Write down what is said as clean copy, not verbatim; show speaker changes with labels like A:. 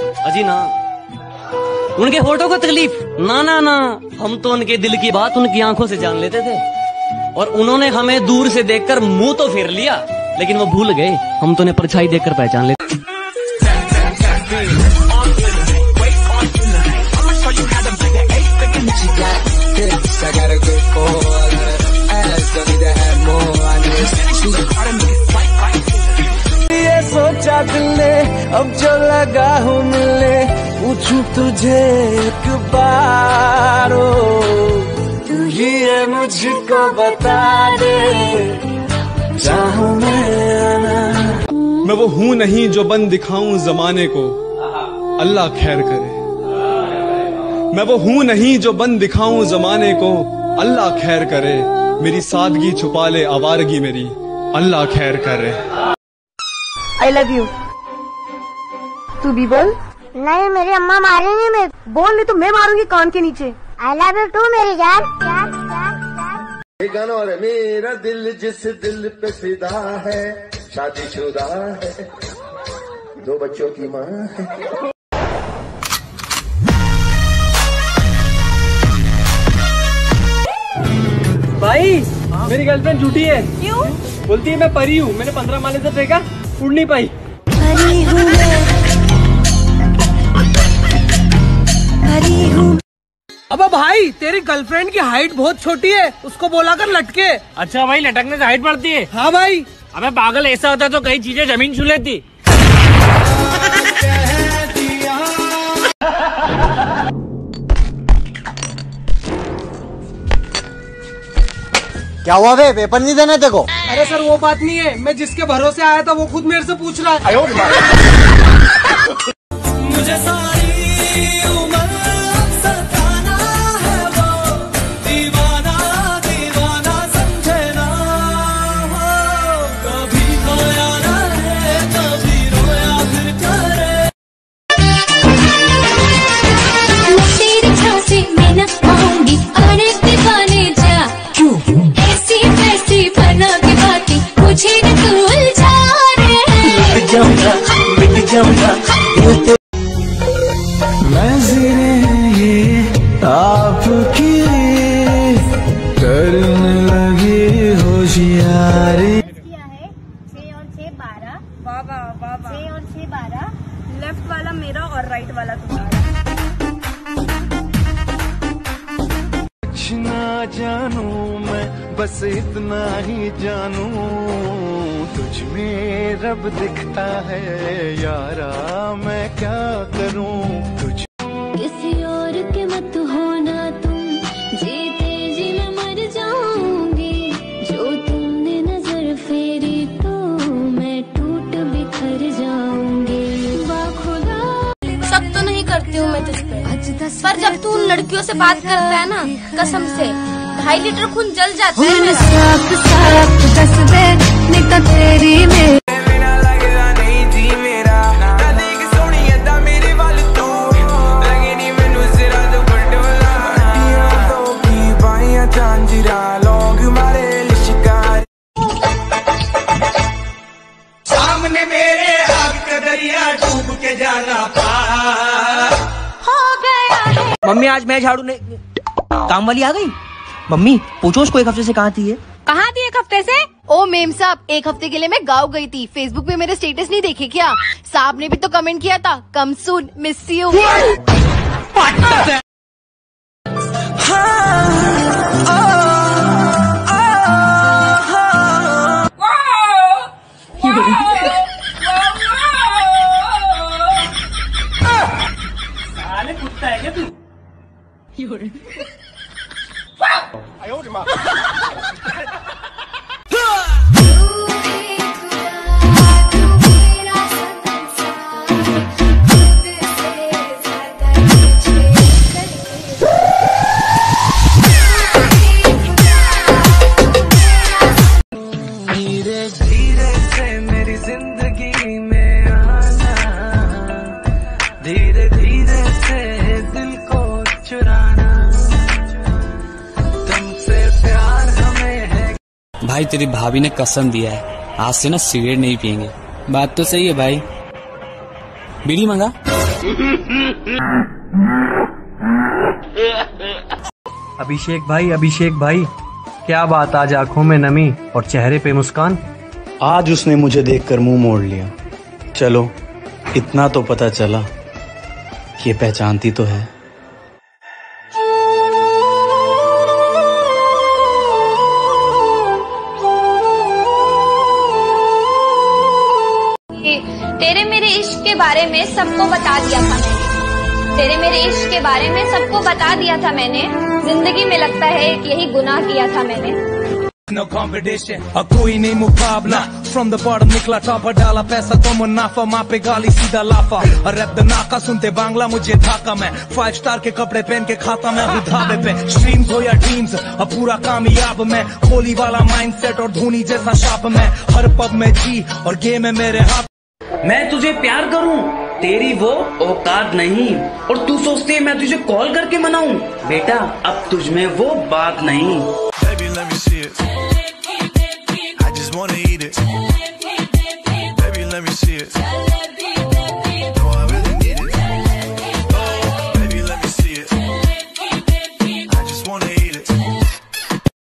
A: अजी ना, उनके फोटो को तकलीफ ना ना ना, हम तो उनके दिल की बात उनकी आंखों से जान लेते थे। और उन्होंने हमें दूर से देखकर मुंह तो फेर लिया, लेकिन वो भूल गए हम तो उन्हें परछाई देखकर पहचान लेते।
B: ये सोचा दिल ने, अब जो लगा हूँ मिलने, पूछूं तुझे एक बार, तू ये मुझको बता दे, चाहूं मैं
C: वो हूँ नहीं जो बन दिखाऊं जमाने को, अल्लाह खैर करे। मैं वो हूँ नहीं जो बन दिखाऊं जमाने को, अल्लाह खैर करे। मेरी सादगी छुपा ले आवारगी मेरी, अल्लाह खैर करे।
D: I love you. तू भी बोल।
E: नहीं, मेरी अम्मा मारेंगी। मैं
D: बोल, नहीं तो मैं मारूंगी कान के नीचे।
E: आई लव यू टू मेरी जान।
B: गाना और मेरा दिल जिस दिल पे फिदा है, शादीशुदा है, 2 बच्चों की माँ है।
F: भाई मेरी गर्लफ्रेंड झूठी है।
D: क्यों?
F: बोलती है मैं परी हूँ, मैंने 15 माले से फेंका, उड़ नहीं पाई।
D: परी हूँ मैं, परी हूँ।
F: अबे भाई तेरी गर्लफ्रेंड की हाइट बहुत छोटी है, उसको बोला कर लटके।
G: अच्छा भाई, लटकने से हाइट बढ़ती है?
F: हाँ भाई।
G: अबे पागल, ऐसा होता तो कई चीजें जमीन छू लेती।
H: क्या हुआ बे, पेपर नहीं देना तेको?
F: अरे सर वो बात नहीं है, मैं जिसके भरोसे आया था वो खुद मेरे से पूछ रहा है।
B: मुझे सारी उम्र सताना है वो, दीवाना दीवाना समझे ना, कभी खोया ना है, कभी रोया फिर करे।
I: मैं तेरी झांसी में न आऊंगी, अरे दीवाने जा। क्यों? ऐसी वैसी बना के बातें मुझे न तू उलझा रे।
B: मिट जाऊंगा ये आपकी करने लगी होशियारी।
D: 6 और 6 12। वाह वाह वाह। 6 और 6 12। लेफ्ट वाला मेरा और राइट वाला तुम्हारा।
B: कुछ ना जानू मैं, बस इतना ही जानू, तुझ में रब दिखता है यारा, मैं क्या करूं तुझ।
I: किसी और के मत होना तुम, जीते जी मैं मर जाऊंगी। जो तुमने नजर फेरी तो मैं टूट बिखर जाऊंगी। खुदा
E: शक तो नहीं करती हूँ मैं तुझ पे, पर जब तू उन लड़कियों से बात करता है ना, कसम से 2.5 लीटर खून जल जाता है मेरा।
I: साफ साफ दस दे, नहीं तो तेरी में
B: सामने मेरे आग का दरिया डूब के जाना पार
I: हो गया है।
F: मम्मी आज मैं झाड़ू नहीं, काम वाली आ गई। मम्मी पूछो उसको 1 हफ्ते से कहाँ थी ये?
D: कहाँ थी 1 हफ्ते से? ओ मेम साहब, 1 हफ्ते के लिए मैं गाँव गई थी। फेसबुक पे मेरे स्टेटस नहीं देखे क्या? साहब ने भी तो कमेंट किया था, कम सून मिस यू।
G: कुत्ता है क्या तू?
B: धीरे धीरे से मेरी जिंदगी में आना, धीरे धीरे से दिल को चुराना, तुमसे प्यार हमें है।
J: भाई तेरी भाभी ने कसम दिया है, आज से ना सिगरेट नहीं पियेंगे। बात तो सही है भाई, बीड़ी मंगा।
H: अभिषेक भाई क्या बात, आज आंखों में नमी और चेहरे पे मुस्कान।
K: आज उसने मुझे देखकर मुंह मोड़ लिया। चलो इतना तो पता चला कि ये पहचानती तो है।
E: तेरे मेरे इश्क के बारे में सबको बता दिया था मैंने। तेरे मेरे इश्क के बारे में सबको बता दिया था मैंने। जिंदगी में लगता है कि यही गुनाह किया था मैंने।
L: No competition, कोई नहीं मुकाबला। From the bottom निकला टॉपर, डाला पैसा तो मुनाफा, माँ पे गाली सीधा लाफा। रैप द नाका सुनते बांग्ला मुझे धाका मैं। 5 स्टार के कपड़े पहन के खाता मैं हूँ ढाबे पे। स्ट्रीम्स हो या ड्रीम्स, अब पूरा कामयाब मैं। कोहली वाला माइंडसेट और धोनी जैसा शाप मैं। हर पब में जी और गेम है मेरे हाथ।
M: मैं तुझे प्यार करूं, तेरी वो औकात नहीं। और तू सोचती है मैं तुझे कॉल करके मनाऊं। बेटा अब तुझ में वो बात नहीं।
N: Baby, let me see it. I just wanna eat it. Baby, let me see it.